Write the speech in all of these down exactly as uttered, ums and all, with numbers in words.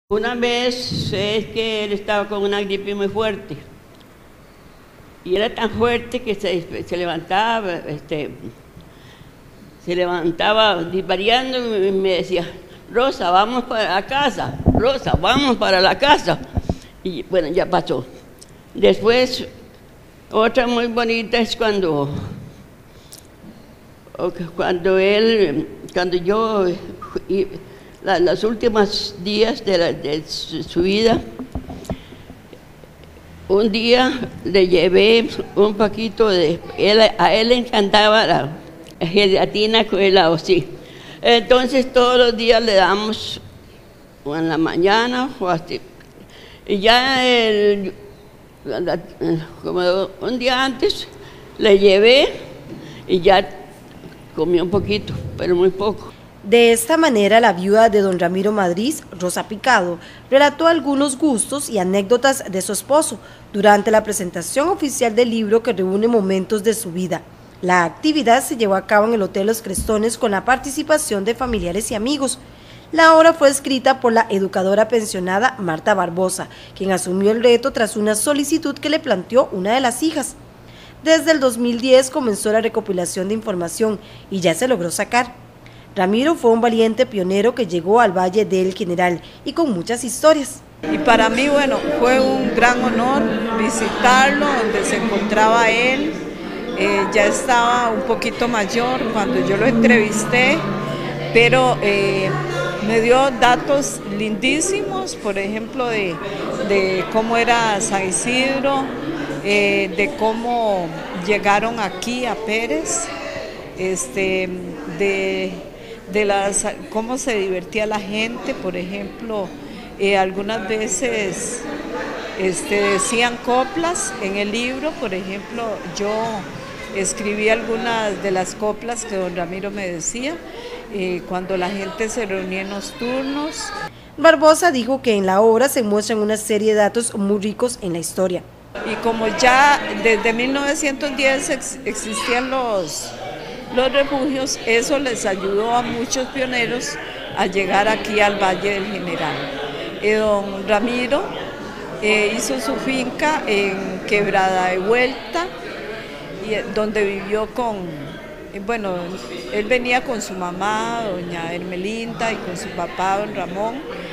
Una vez es que él estaba con una gripe muy fuerte y era tan fuerte que se, se levantaba, este, se levantaba disvariando y me decía: Rosa, vamos para la casa, Rosa, vamos para la casa. Y bueno, ya pasó. Después, otra muy bonita es cuando, cuando él, cuando yo... los últimos días de, la, de su, su vida, un día le llevé un poquito de... Él, a él le encantaba la gelatina con helado, sí. Entonces todos los días le damos, o en la mañana o así. Y ya el, como un día antes le llevé y ya comió un poquito, pero muy poco. De esta manera, la viuda de don Ramiro Madrid, Rosa Picado, relató algunos gustos y anécdotas de su esposo durante la presentación oficial del libro que reúne momentos de su vida. La actividad se llevó a cabo en el Hotel Los Crestones con la participación de familiares y amigos. La obra fue escrita por la educadora pensionada Marta Barbosa, quien asumió el reto tras una solicitud que le planteó una de las hijas. Desde el dos mil diez comenzó la recopilación de información y ya se logró sacar. Ramiro fue un valiente pionero que llegó al Valle del General y con muchas historias. Y para mí, bueno, fue un gran honor visitarlo, donde se encontraba él. Eh, ya estaba un poquito mayor cuando yo lo entrevisté, pero eh, me dio datos lindísimos, por ejemplo, de, de cómo era San Isidro, eh, de cómo llegaron aquí a Pérez, este, de... de las, cómo se divertía la gente, por ejemplo, eh, algunas veces este, decían coplas en el libro, por ejemplo, yo escribí algunas de las coplas que don Ramiro me decía, eh, cuando la gente se reunía en los turnos. Barbosa dijo que en la obra se muestran una serie de datos muy ricos en la historia. Y como ya desde mil novecientos diez ex, existían los... los refugios, eso les ayudó a muchos pioneros a llegar aquí al Valle del General. Eh, don Ramiro eh, hizo su finca en Quebrada de Vuelta, y, eh, donde vivió con, eh, bueno, él venía con su mamá, doña Hermelinda, y con su papá, don Ramón,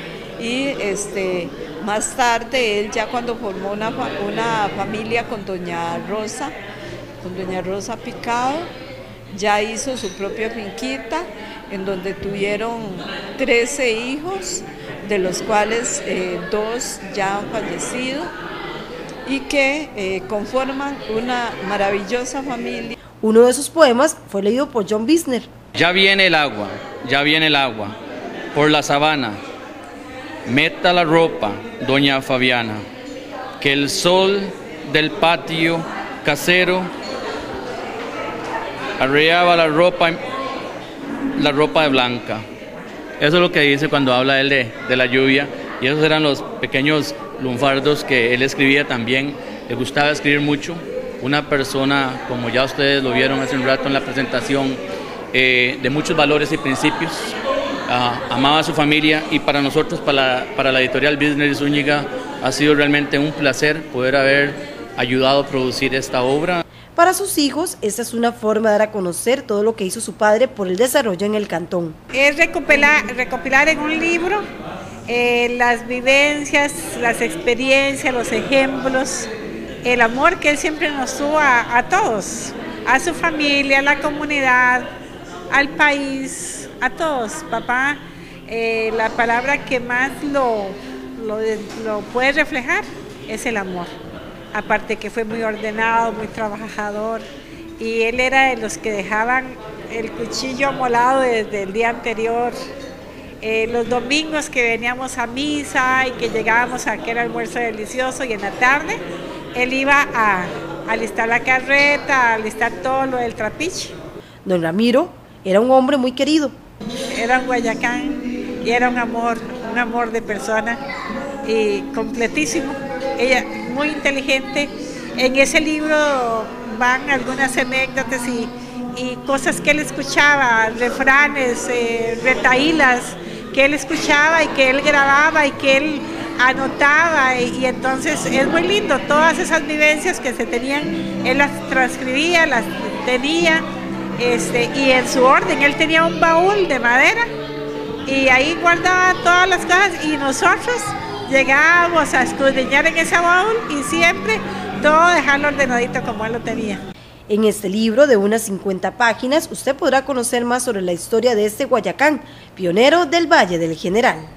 y este, más tarde él ya cuando formó una, una familia con doña Rosa, con doña Rosa Picado, ya hizo su propia finquita, en donde tuvieron trece hijos, de los cuales eh, dos ya han fallecido, y que eh, conforman una maravillosa familia. Uno de sus poemas fue leído por John Bisner. Ya viene el agua, ya viene el agua, por la sabana, meta la ropa, doña Fabiana, que el sol del patio casero arreaba la ropa, la ropa de blanca. Eso es lo que dice cuando habla él de, de la lluvia, y esos eran los pequeños lunfardos que él escribía también. Le gustaba escribir mucho, una persona, como ya ustedes lo vieron hace un rato en la presentación, eh, de muchos valores y principios. Uh, amaba a su familia, y para nosotros, para la, para la editorial Bisner y Zúñiga, ha sido realmente un placer poder haber ayudado a producir esta obra. Para sus hijos, esta es una forma de dar a conocer todo lo que hizo su padre por el desarrollo en el cantón. Es recopilar, recopilar en un libro eh, las vivencias, las experiencias, los ejemplos, el amor que él siempre nos tuvo a, a todos, a su familia, a la comunidad, al país, a todos. Papá, eh, la palabra que más lo, lo, lo puede reflejar es el amor. Aparte que fue muy ordenado, muy trabajador, y él era de los que dejaban el cuchillo amolado desde el día anterior. Eh, los domingos que veníamos a misa y que llegábamos a aquel almuerzo delicioso, y en la tarde él iba a, a alistar la carreta, a alistar todo lo del trapiche. Don Ramiro era un hombre muy querido. Era un guayacán y era un amor, un amor de persona, y completísimo. Ella muy inteligente. En ese libro van algunas anécdotas y, y cosas que él escuchaba, refranes, eh, retahílas que él escuchaba y que él grababa y que él anotaba, y, y entonces es muy lindo, todas esas vivencias que se tenían, él las transcribía, las tenía, este, y en su orden, él tenía un baúl de madera, y ahí guardaba todas las cosas, y nosotros llegábamos a escudriñar en ese baúl, y siempre todo dejarlo ordenadito como él lo tenía. En este libro de unas cincuenta páginas, usted podrá conocer más sobre la historia de este Guayacán, pionero del Valle del General.